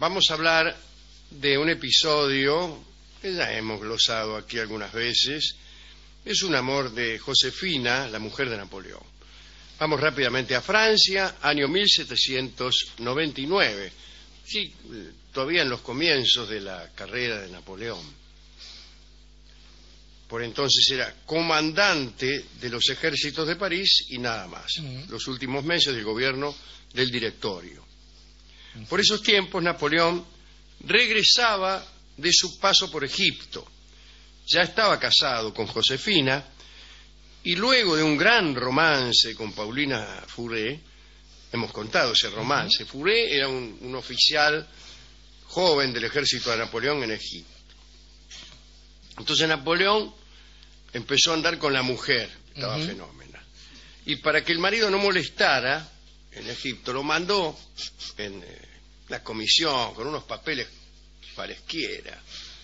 vamos a hablar de un episodio que ya hemos glosado aquí algunas veces. Es un amor de Josefina, la mujer de Napoleón. Vamos rápidamente a Francia, año 1799. Sí, todavía en los comienzos de la carrera de Napoleón. Por entonces era comandante de los ejércitos de París y nada más. Los últimos meses del gobierno del Directorio. Por esos tiempos Napoleón regresaba de su paso por Egipto. Ya estaba casado con Josefina y luego de un gran romance con Paulina Fourré, hemos contado ese romance. Fourré era un oficial joven del ejército de Napoleón en Egipto. Entonces Napoleón empezó a andar con la mujer, estaba fenómena. Y para que el marido no molestara en Egipto, lo mandó en la comisión con unos papeles cualesquiera.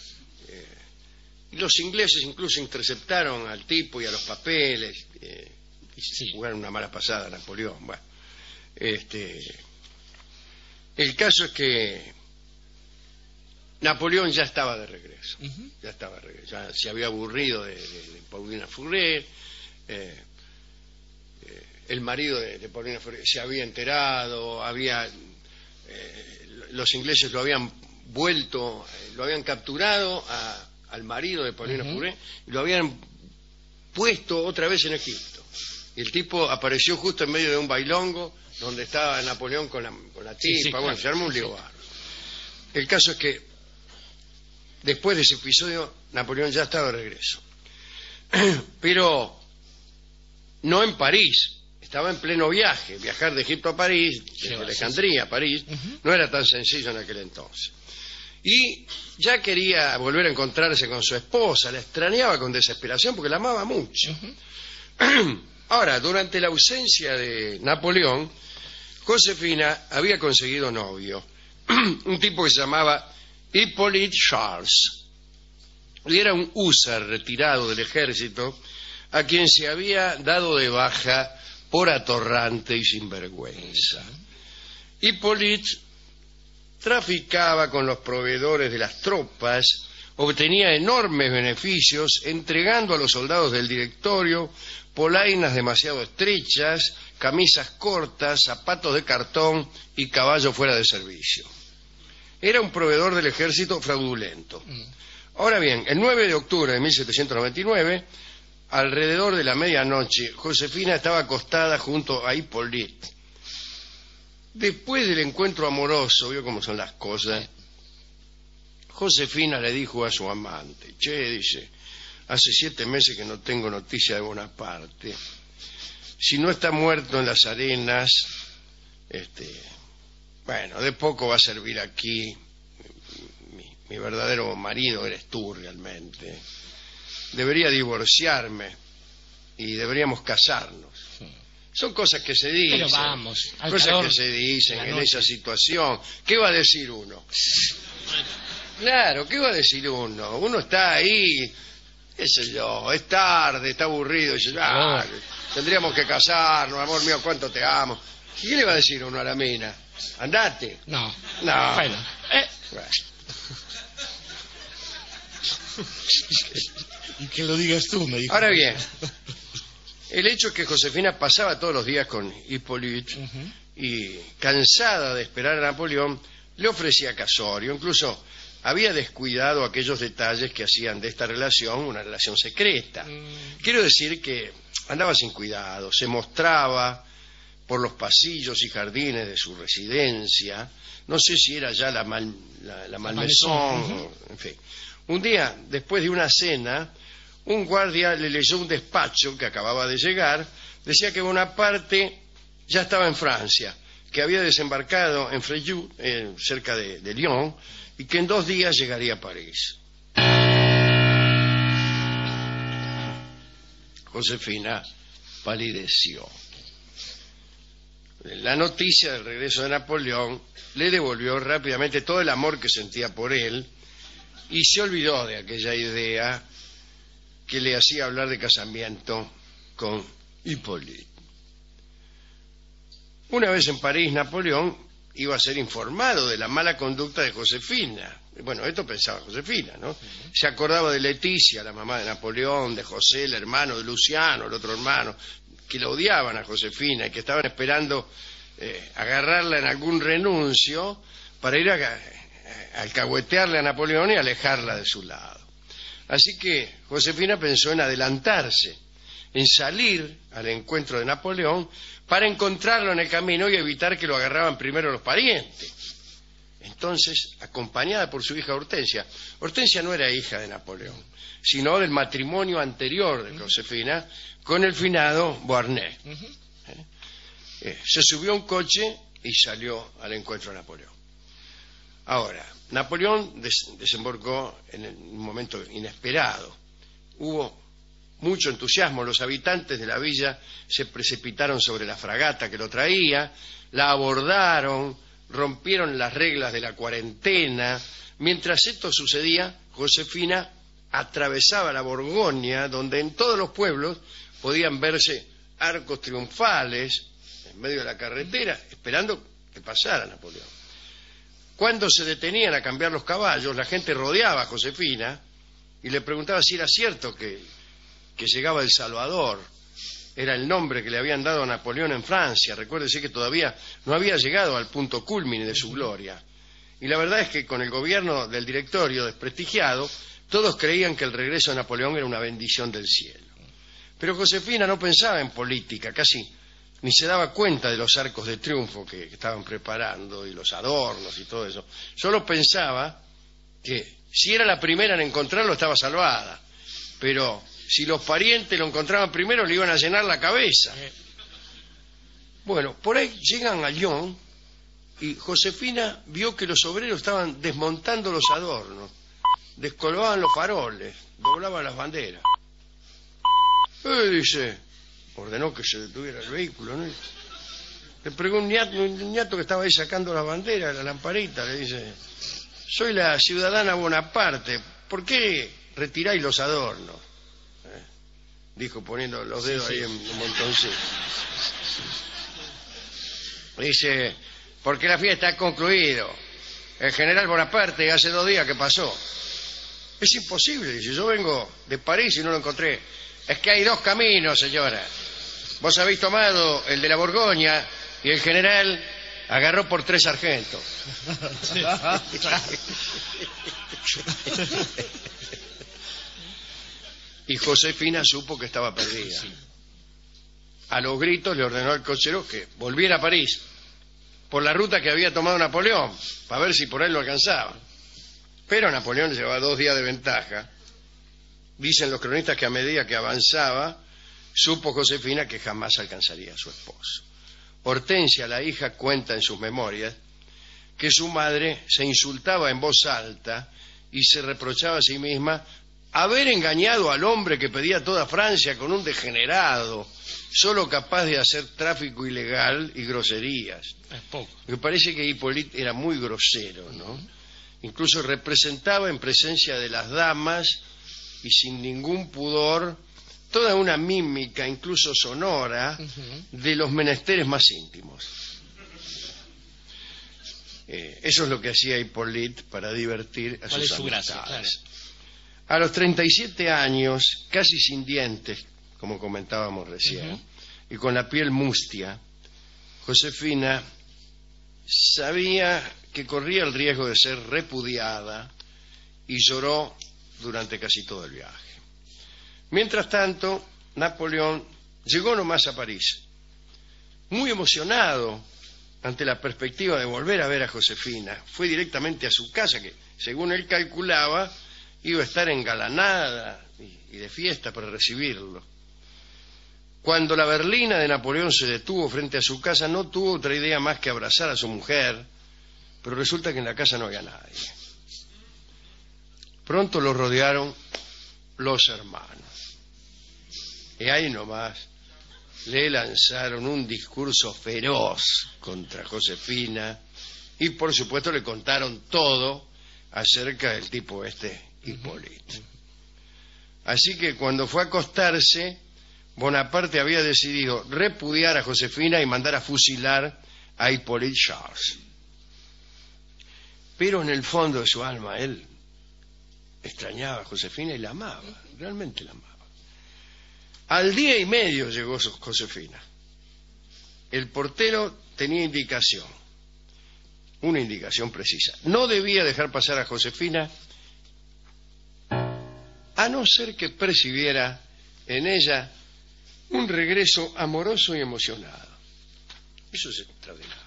Y los ingleses incluso interceptaron al tipo y a los papeles y jugaron una mala pasada a Napoleón. Bueno, el caso es que Napoleón ya estaba de regreso. Ya se había aburrido de Paulina Fourré. El marido de Paulina Fourré se había enterado, los ingleses lo habían vuelto, lo habían capturado al marido de Paulina Fourré y lo habían puesto otra vez en Egipto. Y el tipo apareció justo en medio de un bailongo donde estaba Napoleón con la tipa. Bueno, se armó un lío bárbaro. El caso es que después de ese episodio Napoleón ya estaba de regreso. Pero no en París. Estaba en pleno viaje. Viajar de Egipto a París, de Alejandría a París, no era tan sencillo en aquel entonces. Y ya quería volver a encontrarse con su esposa, la extrañaba con desesperación porque la amaba mucho. Ahora, durante la ausencia de Napoleón, Josefina había conseguido novio, un tipo que se llamaba Hippolyte Charles, y era un húsar retirado del ejército a quien se había dado de baja por atorrante y sinvergüenza. Hippolyte traficaba con los proveedores de las tropas, obtenía enormes beneficios entregando a los soldados del Directorio polainas demasiado estrechas, camisas cortas, zapatos de cartón y caballos fuera de servicio. Era un proveedor del ejército fraudulento. Ahora bien, el 9 de octubre de 1799, alrededor de la medianoche, Josefina estaba acostada junto a Hippolyte. Después del encuentro amoroso, vio cómo son las cosas, Josefina le dijo a su amante: che, dice, hace 7 meses que no tengo noticia de Bonaparte. Si no está muerto en las arenas, bueno, de poco va a servir aquí. Mi verdadero marido eres tú realmente. Debería divorciarme y deberíamos casarnos. Son cosas que se dicen. Pero vamos, cosas que se dicen en esa situación. ¿Qué va a decir uno? Claro, ¿qué va a decir uno? Uno está ahí, qué sé yo, es tarde, está aburrido, dice, tendríamos que casarnos, amor mío, cuánto te amo. ¿Qué le va a decir uno a la mina? Andate. No. Bueno. Y que lo digas tú, me dijo. Ahora bien, el hecho es que Josefina pasaba todos los días con Hippolyte y, cansada de esperar a Napoleón, le ofrecía casorio. Incluso había descuidado aquellos detalles que hacían de esta relación una relación secreta. Quiero decir que andaba sin cuidado, se mostraba por los pasillos y jardines de su residencia. No sé si era ya la Malmaison, en fin. Un día, después de una cena, un guardia le leyó un despacho que acababa de llegar. Decía que Bonaparte ya estaba en Francia, que había desembarcado en Fréjus, cerca de Lyon, y que en 2 días llegaría a París. Josefina palideció. La noticia del regreso de Napoleón le devolvió rápidamente todo el amor que sentía por él y se olvidó de aquella idea que le hacía hablar de casamiento con Hippolyte. Una vez en París, Napoleón iba a ser informado de la mala conducta de Josefina. Bueno, esto pensaba Josefina, ¿no? Se acordaba de Leticia, la mamá de Napoleón, de José, el hermano de Luciano, el otro hermano, que lo odiaban a Josefina y que estaban esperando agarrarla en algún renuncio para ir a alcahuetearle a Napoleón y alejarla de su lado. Así que Josefina pensó en adelantarse, en salir al encuentro de Napoleón para encontrarlo en el camino y evitar que lo agarraban primero los parientes. Entonces, acompañada por su hija Hortensia. Hortensia no era hija de Napoleón, sino del matrimonio anterior de Josefina con el finado Beauharnais. Se subió a un coche y salió al encuentro de Napoleón. Ahora, Napoleón desembarcó en un momento inesperado. Hubo mucho entusiasmo. Los habitantes de la villa se precipitaron sobre la fragata que lo traía, la abordaron, rompieron las reglas de la cuarentena. Mientras esto sucedía, Josefina atravesaba la Borgoña, donde en todos los pueblos podían verse arcos triunfales en medio de la carretera, esperando que pasara Napoleón. Cuando se detenían a cambiar los caballos, la gente rodeaba a Josefina y le preguntaba si era cierto que llegaba El Salvador. Era el nombre que le habían dado a Napoleón en Francia. Recuérdese que todavía no había llegado al punto culmine de su gloria. Y la verdad es que con el gobierno del Directorio desprestigiado, todos creían que el regreso de Napoleón era una bendición del cielo. Pero Josefina no pensaba en política, casi ni se daba cuenta de los arcos de triunfo que estaban preparando y los adornos y todo eso. Solo pensaba que si era la primera en encontrarlo estaba salvada, pero si los parientes lo encontraban primero le iban a llenar la cabeza. Bueno, por ahí llegan a Lyon y Josefina vio que los obreros estaban desmontando los adornos, descolgaban los faroles, doblaban las banderas. Dice, ordenó que se detuviera el vehículo, ¿no? Le preguntó un ñato que estaba ahí sacando la bandera, la lamparita, le dice, soy la ciudadana Bonaparte, ¿por qué retiráis los adornos? Dijo poniendo los dedos ahí en un montoncito. Dice, porque la fiesta ha concluido. El general Bonaparte hace 2 días que pasó. Es imposible, dice, yo vengo de París y no lo encontré. Es que hay 2 caminos, señora. Vos habéis tomado el de la Borgoña y el general agarró por 3 sargentos. Y Josefina supo que estaba perdida. A los gritos le ordenó al cochero que volviera a París por la ruta que había tomado Napoleón, para ver si por ahí lo alcanzaba. Pero Napoleón llevaba 2 días de ventaja. Dicen los cronistas que a medida que avanzaba, supo Josefina que jamás alcanzaría a su esposo. Hortensia, la hija, cuenta en sus memorias que su madre se insultaba en voz alta y se reprochaba a sí misma haber engañado al hombre que pedía toda Francia con un degenerado, solo capaz de hacer tráfico ilegal y groserías. Es poco. Me parece que Hippolyte era muy grosero, ¿no? Incluso representaba en presencia de las damas y sin ningún pudor toda una mímica, incluso sonora, de los menesteres más íntimos. Eso es lo que hacía Hippolyte para divertir a sus amistades. Claro. A los 37 años, casi sin dientes, como comentábamos recién, y con la piel mustia, Josefina sabía que corría el riesgo de ser repudiada y lloró durante casi todo el viaje. Mientras tanto, Napoleón llegó nomás a París, muy emocionado ante la perspectiva de volver a ver a Josefina. Fue directamente a su casa, que según él calculaba iba a estar engalanada y de fiesta para recibirlo. Cuando la berlina de Napoleón se detuvo frente a su casa, no tuvo otra idea más que abrazar a su mujer, pero resulta que en la casa no había nadie. Pronto lo rodearon los hermanos. Y ahí nomás le lanzaron un discurso feroz contra Josefina y por supuesto le contaron todo acerca del tipo Hippolyte. Así que cuando fue a acostarse, Bonaparte había decidido repudiar a Josefina y mandar a fusilar a Hippolyte Charles. pero en el fondo de su alma él extrañaba a Josefina y la amaba, realmente la amaba. Al día y medio llegó Josefina. El portero tenía una indicación precisa. No debía dejar pasar a Josefina a no ser que percibiera en ella un regreso amoroso y emocionado. Eso es extraordinario.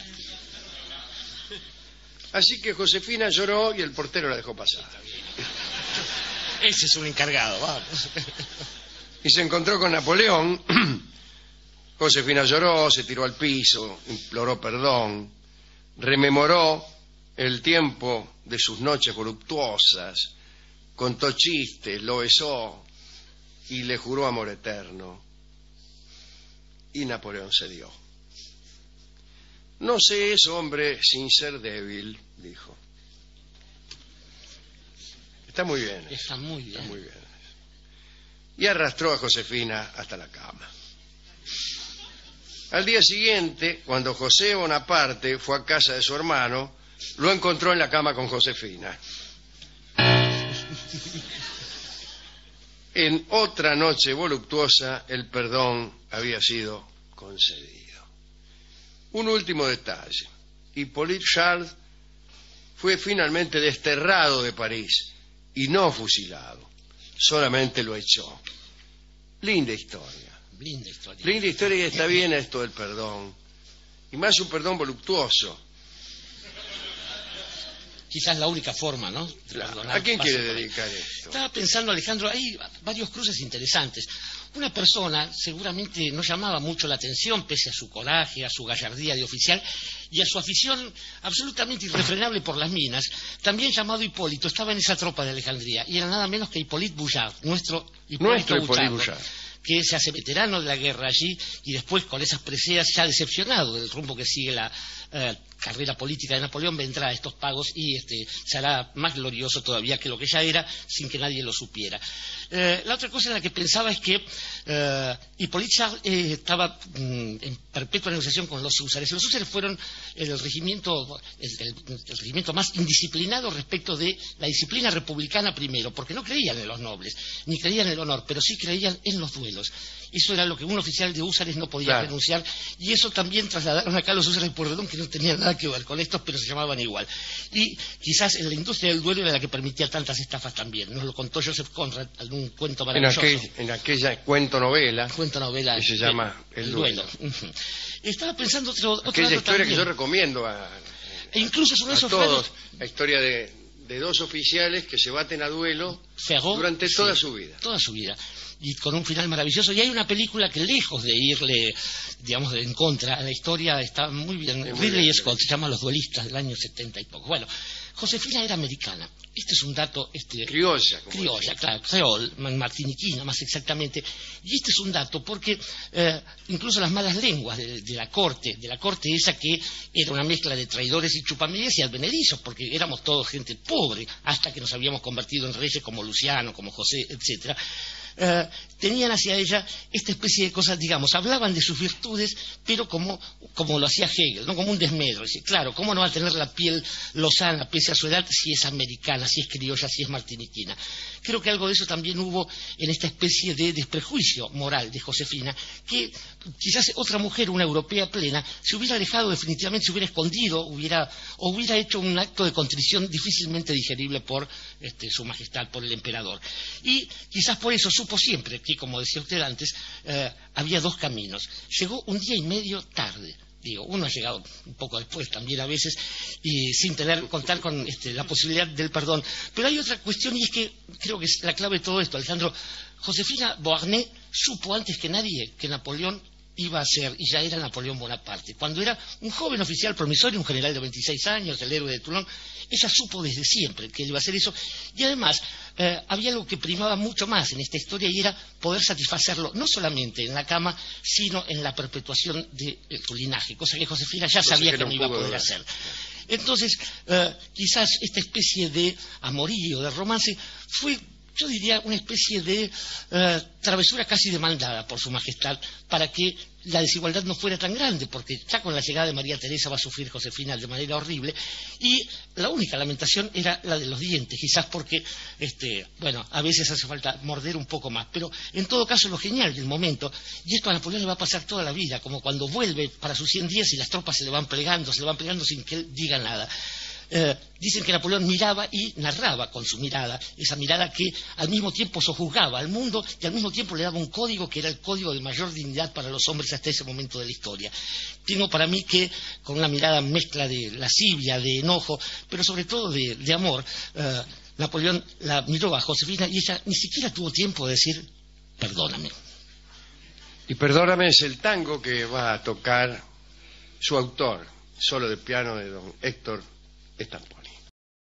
Así que Josefina lloró y el portero la dejó pasar. Ese es un encargado, vamos. Y se encontró con Napoleón. Josefina lloró, se tiró al piso, imploró perdón, rememoró el tiempo de sus noches voluptuosas, contó chistes, lo besó y le juró amor eterno. Y Napoleón cedió. No se es hombre sin ser débil, dijo. Está muy bien. Está muy bien. Está muy bien. Y arrastró a Josefina hasta la cama. Al día siguiente, cuando José Bonaparte fue a casa de su hermano, lo encontró en la cama con Josefina. En otra noche voluptuosa, el perdón había sido concedido. Un último detalle. Hippolyte Charles fue finalmente desterrado de París y no fusilado. Solamente lo echó. Linda historia. Linda historia. Linda historia, y está bien esto del perdón. Y más un perdón voluptuoso. Quizás la única forma, ¿no? ¿A quién quiere dedicar esto? Estaba pensando, Alejandro, hay varios cruces interesantes. Una persona seguramente no llamaba mucho la atención, pese a su coraje, a su gallardía de oficial y a su afición absolutamente irrefrenable por las minas, también llamado Hipólito, estaba en esa tropa de Alejandría, y era nada menos que Hippolyte Bouchard, nuestro Hipólito Bouchard, que se hace veterano de la guerra allí y después, con esas preseas, ya decepcionado del rumbo que sigue la carrera política de Napoleón, vendrá a estos pagos y se hará más glorioso todavía que lo que ya era, sin que nadie lo supiera. La otra cosa en la que pensaba es que Hippolyte Charles estaba en perpetua negociación con los húsares. Los húsares fueron el regimiento más indisciplinado respecto de la disciplina republicana primero, porque no creían en los nobles, ni creían en el honor, pero sí creían en los duelos. Eso era lo que un oficial de húsares no podía renunciar, y eso también trasladaron acá a los húsares de Pueyrredón, que no tenían nada que ver con estos, pero se llamaban igual. Y quizás en la industria del duelo era la que permitía tantas estafas también. Nos lo contó Joseph Conrad en un cuento maravilloso. En aquella cuento-novela que se llama El Duelo. Uh-huh. Estaba pensando otra aquella historia también, que yo recomiendo e incluso son esos todos, la historia de dos oficiales que se baten a duelo durante toda su vida. Toda su vida. Y con un final maravilloso. Y hay una película que, lejos de irle, digamos, en contra a la historia, está muy bien. Ridley Scott, se llama Los Duelistas, del año 70 y poco. Bueno, Josefina era americana. Este es un dato... criolla, claro, creol, martiniquina más exactamente. Y este es un dato porque incluso las malas lenguas de la corte esa, que era una mezcla de traidores y chupamedias y advenedizos, porque éramos todos gente pobre, hasta que nos habíamos convertido en reyes como Luciano, como José, etcétera. Tenían hacia ella esta especie de cosas, digamos, hablaban de sus virtudes, pero como lo hacía Hegel, no como un desmedro. Dice, claro, ¿cómo no va a tener la piel lozana pese a su edad si es americana, si es criolla, si es martiniquina? Creo que algo de eso también hubo en esta especie de desprejuicio moral de Josefina, que quizás otra mujer, una europea plena, se hubiera alejado definitivamente, se hubiera escondido, hubiera hecho un acto de contrición difícilmente digerible por su majestad, por el emperador. Y quizás por eso supo siempre que, como decía usted antes, había dos caminos. Llegó un día y medio tarde. Digo, uno ha llegado un poco después también a veces, y sin contar con la posibilidad del perdón. Pero hay otra cuestión, y es que creo que es la clave de todo esto, Alejandro. Josefina Beauharnais supo antes que nadie que Napoleón iba a ser, y ya era Napoleón Bonaparte. Cuando era un joven oficial promisorio, un general de 26 años, el héroe de Toulon, ella supo desde siempre que él iba a hacer eso, y además había algo que primaba mucho más en esta historia, y era poder satisfacerlo no solamente en la cama, sino en la perpetuación de su linaje, cosa que Josefina ya sabía que no iba a poder hacer. Entonces, quizás esta especie de amorío, de romance, fue yo diría, una especie de travesura casi demandada por su majestad para que la desigualdad no fuera tan grande, porque ya con la llegada de María Teresa va a sufrir Josefina de manera horrible, y la única lamentación era la de los dientes, quizás porque, bueno, a veces hace falta morder un poco más, pero en todo caso lo genial del momento, y esto a Napoleón le va a pasar toda la vida, como cuando vuelve para sus 100 días y las tropas se le van plegando sin que él diga nada. Dicen que Napoleón miraba y narraba con su mirada, esa mirada que al mismo tiempo sojuzgaba al mundo y al mismo tiempo le daba un código que era el código de mayor dignidad para los hombres hasta ese momento de la historia. Tengo para mí que con una mirada mezcla de lascivia, de enojo, pero sobre todo de amor, Napoleón la miró a Josefina y ella ni siquiera tuvo tiempo de decir perdóname. Y Perdóname es el tango que va a tocar su autor, solo de piano de don Héctor Estamponi.